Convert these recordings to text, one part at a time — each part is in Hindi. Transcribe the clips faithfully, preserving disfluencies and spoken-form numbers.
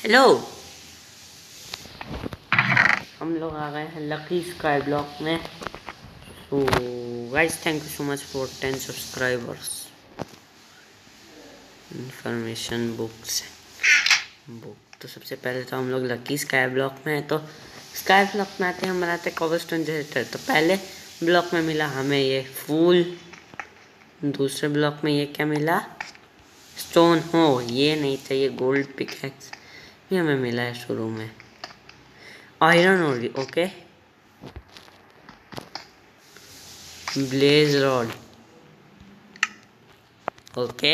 हेलो, हम लोग आ गए हैं लकी स्काई ब्लॉक में। तो guys thank you so much for ten subscribers. Information books book तो सबसे पहले तो हम लोग लकी स्काई ब्लॉक में हैं। तो स्काई ब्लॉक में आते हैं, हम बनाते हैं कॉबलस्टोन जनरेटर। तो पहले ब्लॉक में मिला हमें ये फूल, दूसरे ब्लॉक में ये क्या मिला, स्टोन। हो ये नहीं चाहिए, गोल्ड पिकैक्स ये हमें मिला है शुरू में। Iron ore okay, blaze rod okay,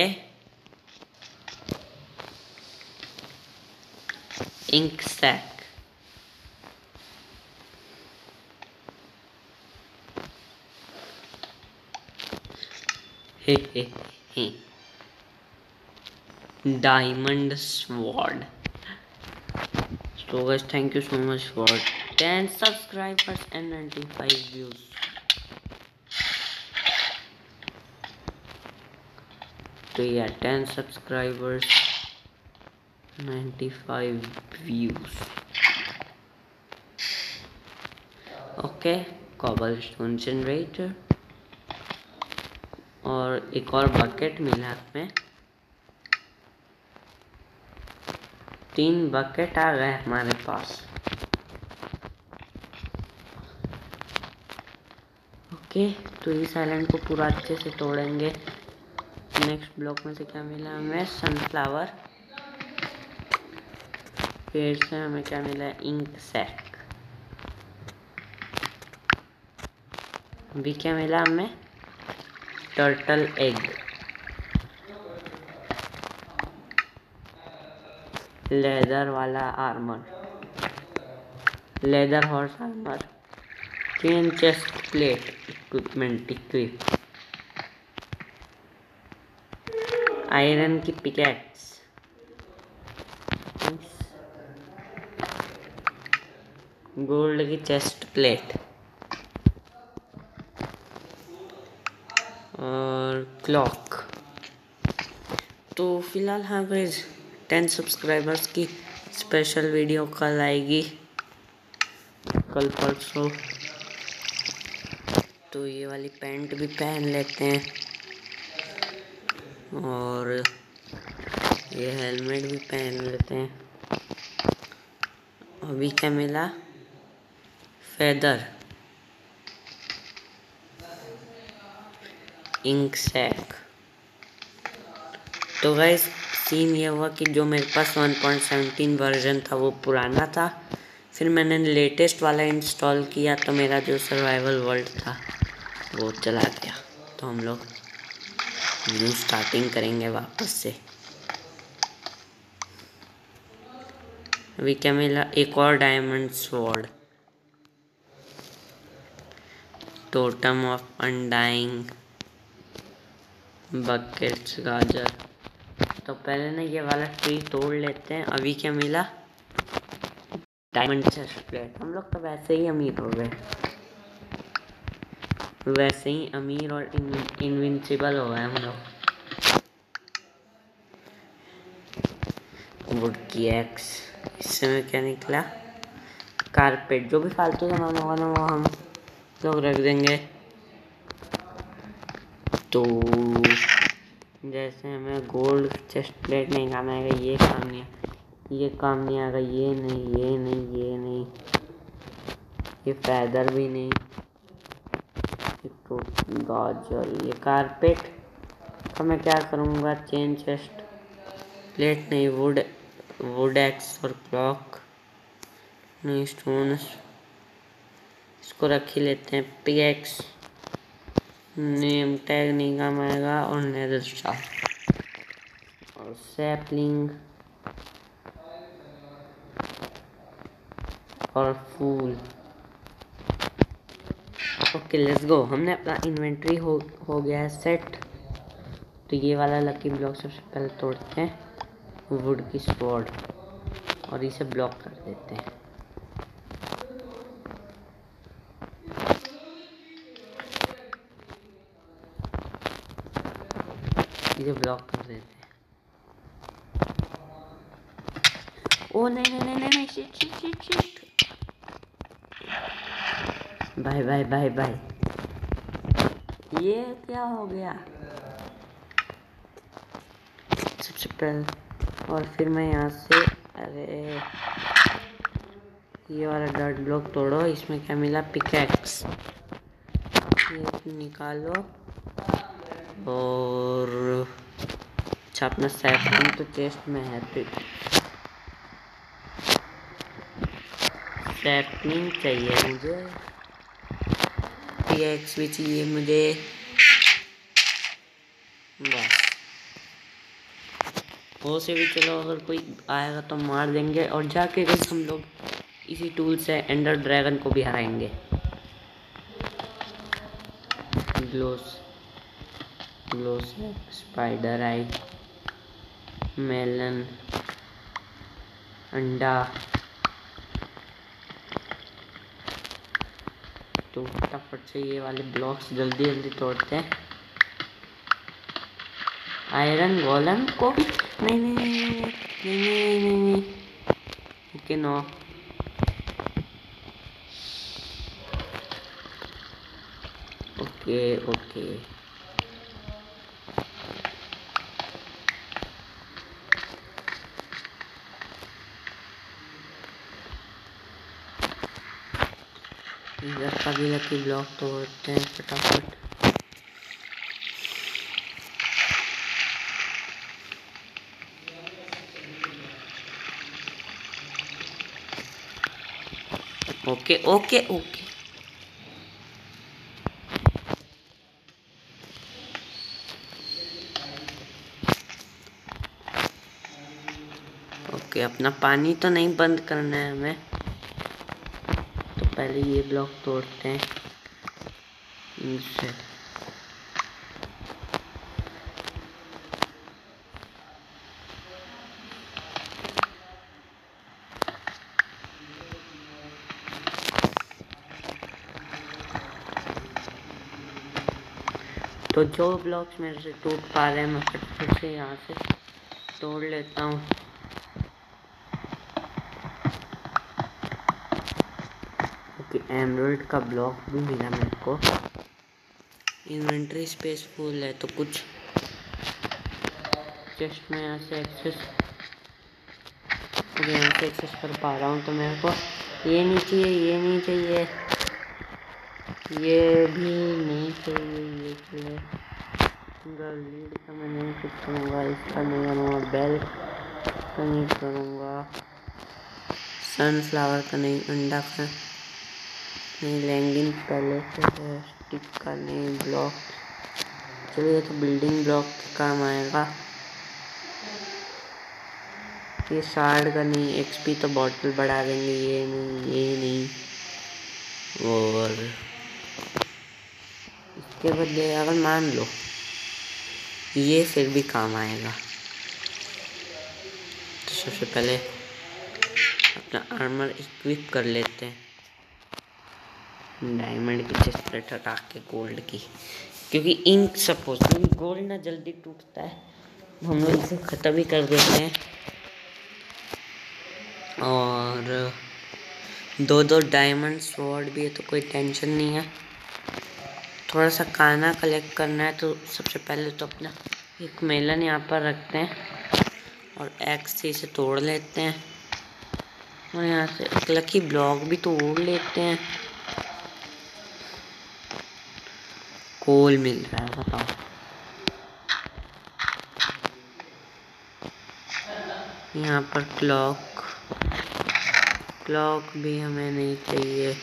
ink sac, hey hey hey, diamond sword. So guys, thank you so much for ten subscribers and ninety-five views. So yeah, ten subscribers, ninety-five views. Okay, cobblestone generator और एक और बकेट मिला हमें। तीन बकेट आ गए हमारे पास। ओके, तो इस आइलैंड को पूरा अच्छे से तोड़ेंगे। नेक्स्ट ब्लॉक में से क्या मिला हमें, सनफ्लावर। फिर से हमें क्या मिला, इंक सैक। अभी क्या मिला हमें, टर्टल एग। लेदर वाला आर्मर, लेदर हॉर्स आर्मर, तीन chest plate equipment equip, iron की पिकैक्स, गोल्ड की चेस्ट प्लेट और क्लॉक। तो फिलहाल हाँ गाइस, टेन सब्सक्राइबर्स की स्पेशल वीडियो कल आएगी, कल परसों। तो ये वाली पैंट भी पहन लेते हैं और ये हेलमेट भी पहन लेते हैं। अभी क्या मिला, फेदर, इंक सैक। तो गाइस सीन ये हुआ कि जो मेरे पास वन पॉइंट सेवनटीन वर्जन था वो पुराना था, फिर मैंने लेटेस्ट वाला इंस्टॉल किया तो मेरा जो सर्वाइवल वर्ल्ड था वो चला गया। तो हम लोग न्यू स्टार्टिंग करेंगे वापस से। अभी क्या मिला, एक और diamond sword, totem of undying, buckets, गाजर। तो पहले ना ये वाला ट्री तोड़ लेते हैं। अभी क्या मिला, डायमंड चेस्ट प्लेट। हम लोग तो वैसे ही अमीर हो गए, वैसे ही अमीर और इनविंसिबल हो गए हम लोग। वुड की एक्स, इससे में क्या निकला, कारपेट। जो भी फालतू सामान होगा ना वो हम लोग रख देंगे। तो जैसे हमें गोल्ड चेस्ट प्लेट नहीं काम आएगा, ये काम नहीं, ये काम नहीं आएगा, ये नहीं, ये नहीं, ये नहीं, ये फैदर भी नहीं, तो गाजर। ये कारपेट का मैं क्या करूँगा, चेन चेस्ट प्लेट नहीं, वुड वुड एक्स और क्लॉक नहीं, स्टोन इसको रख ही लेते हैं। पिकैक्स, नेम टैग नहीं काम आएगा, और नेदर स्टार और सैपलिंग और फूल। Okay let's go. हमने अपना इन्वेंट्री हो हो गया है सेट। तो ये वाला लकी ब्लॉक सबसे पहले तोड़ते हैं, वुड की स्वॉर्ड, और इसे ब्लॉक कर देते हैं। इसे ब्लॉक कर देते हैं। ओ नहीं नहीं नहीं नहीं, शिट शिट शिट शिट। भाई भाई भाई भाई, ये क्या हो गया? सबसे पहले और फिर मैं यहाँ से, अरे ये वाला डॉट ब्लॉक तोड़ो। इसमें क्या मिला? पिकैक्स। ये निकालो और अच्छा अपना सैपलिंग तो चेस्ट में है। सैपलिंग चाहिए मुझे, पिकैक्स भी चाहिए मुझे। बस वो से भी चलो, अगर कोई आएगा तो मार देंगे और जाके गए हम लोग इसी टूल से एंडर ड्रैगन को भी हराएंगे। ग्लोस ग्लोस स्पाइडर आई, मेलन, अंडा। तो फटाफट से ये वाले ब्लॉक्स जल्दी जल्दी तोड़ते हैं। आयरन गोलम को भी नहीं नहीं नहीं नहीं नहीं नहीं नहीं। Okay no. ओके ओके इधर का भी लकी ब्लॉक तोड़ते हैं फटाफट। ओके ओके ओके ओके अपना पानी तो नहीं बंद करना है हमें, तो पहले ये ब्लॉक तोड़ते हैं इनसे। तो जो ब्लॉक्स मेरे से टूट पा रहे हैं मैं फटाफट से यहाँ से तोड़ लेता हूँ। ओके एमराल्ड का ब्लॉक भी मिला मेरे को। इन्वेंटरी स्पेस फुल है तो कुछ चेस्ट में यहाँ से एक्सेस, यहाँ से एक्सेस कर पा रहा हूँ। तो मेरे को ये नहीं चाहिए, ये नहीं चाहिए, ये भी नहीं चाहिए, ये चाहिए। लीड का मैं नहीं कुछ करूँगा, इसका नहीं करूँगा, बेल का नहीं करूँगा, सनफ्लावर का नहीं, अंडा का नहीं, लैंगिन पहले से है, स्टिक का नहीं, ब्लॉक। चलिए तो बिल्डिंग ब्लॉक के काम आएगा। ये शार्ड का नहीं, एक्सपी तो बॉटल बढ़ा देंगे, ये नहीं ये नहीं। और इसके बदले अगर मान लो ये फिर भी काम आएगा, तो सबसे पहले अपना आर्मर इक्विप कर लेते हैं। डायमंड की चेस्ट प्लेट हटा के गोल्ड की, क्योंकि इंक सपोज क्योंकि गोल्ड ना जल्दी टूटता है, हम लोग इसे ख़त्म ही कर देते हैं। और दो दो डायमंड स्वॉर्ड भी है तो कोई टेंशन नहीं है। थोड़ा सा खाना कलेक्ट करना है तो सबसे पहले तो अपना एक मेलन यहाँ पर रखते हैं और एक्स से इसे तोड़ लेते हैं और यहाँ से एक लकी ब्लॉक भी तोड़ लेते हैं। कोल मिल रहा है बताओ। यहाँ पर क्लॉक क्लॉक भी हमें नहीं चाहिए।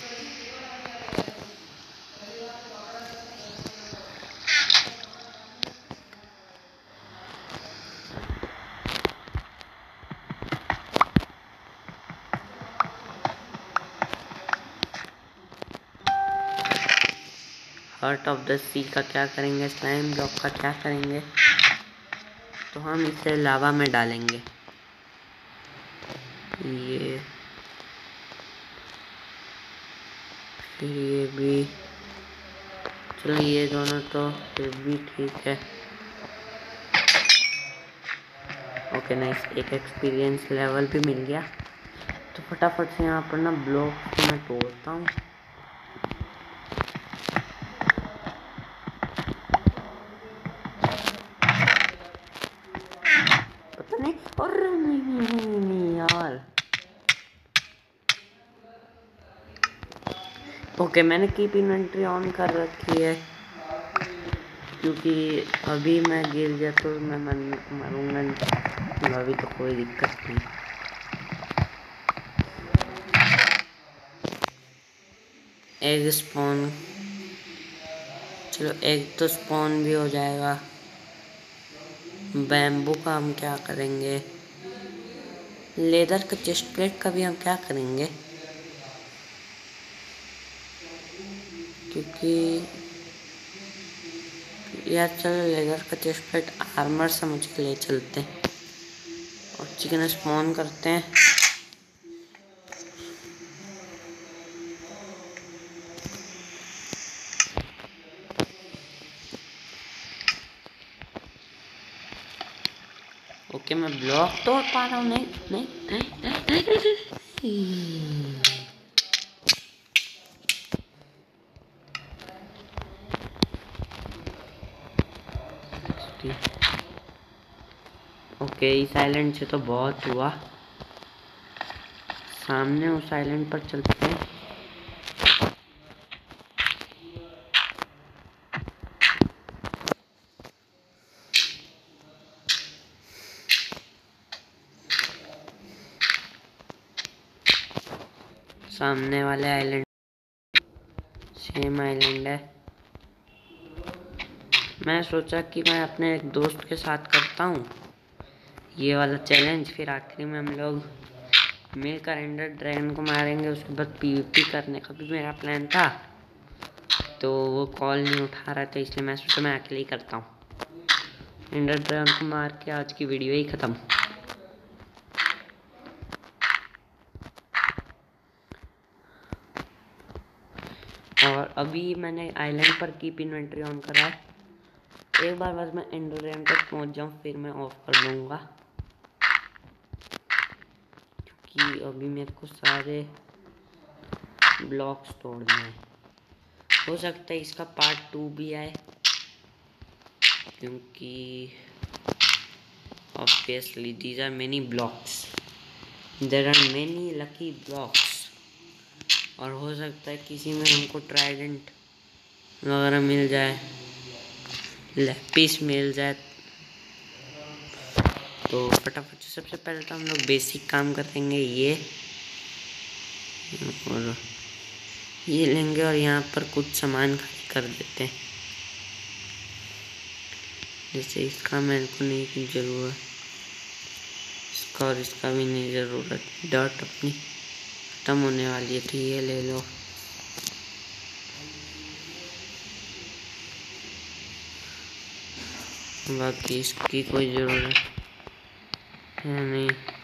हार्ट ऑफ द सी का क्या करेंगे, स्लाइम ब्लॉक का क्या करेंगे, तो हम इसे लावा में डालेंगे। ये फिर ये भी, चलो ये दोनों तो फिर भी ठीक है। ओके नाइस, एक एक्सपीरियंस लेवल भी मिल गया। तो फटाफट से यहाँ पर ना ब्लॉक को मैं तोड़ता हूँ। पता नहीं, और नहीं नहीं नहीं नहीं यार। ओके, मैंने कीप इन्वेंटरी ऑन कर रखी है क्योंकि अभी मैं गिर गया तो मैं मरूंगा नहीं, अभी तो कोई दिक्कत नहीं। एग स्पॉन, चलो एग तो स्पॉन भी हो जाएगा। बैम्बू का हम क्या करेंगे, लेदर का चेस्ट प्लेट का भी हम क्या करेंगे, क्योंकि यार चलो लेदर का चेस्ट प्लेट आर्मर समझ के ले चलते हैं और चिकन स्पॉन करते हैं। ओके, मैं ब्लॉक तोड़ पा रहा हूँ। नहीं नहीं नहीं, नहीं, नहीं, नहीं। ओके, इस आइलैंड से तो बहुत हुआ, सामने उस आइलैंड पर चलते हैं। सामने वाले आइलैंड सेम आइलैंड है। मैं सोचा कि मैं अपने एक दोस्त के साथ करता हूँ ये वाला चैलेंज, फिर आखिरी में हम लोग मिलकर एंडर ड्रैगन को मारेंगे। उसके बाद पीवीपी करने का भी मेरा प्लान था, तो वो कॉल नहीं उठा रहा था, इसलिए मैं सोचा मैं अकेले ही करता हूँ। एंडर ड्रैगन को मार के आज की वीडियो ही ख़त्म। और अभी मैंने आइलैंड पर कीप इन्वेंटरी ऑन करा है। एक बार बस मैं एंडर ड्रैगन तक पहुँच जाऊँ फिर मैं ऑफ कर दूँगा, क्योंकि अभी मेरे को सारे ब्लॉक्स तोड़ने हैं। हो सकता है इसका पार्ट टू भी आए, क्योंकि obviously these are many blocks, there are many lucky blocks. और हो सकता है किसी में हमको ट्राइडेंट वगैरह मिल जाए, लैपिस मिल जाए। तो फटाफट से सबसे पहले तो हम लोग बेसिक काम करेंगे, ये और ये लेंगे और यहाँ पर कुछ सामान खाली कर देते हैं। जैसे इसका मेरे को नहीं की ज़रूरत, इसका और इसका भी नहीं ज़रूरत। डॉट अपनी खत्म होने वाली है तो ये ले लो। बाकी इसकी कोई ज़रूरत है नहीं।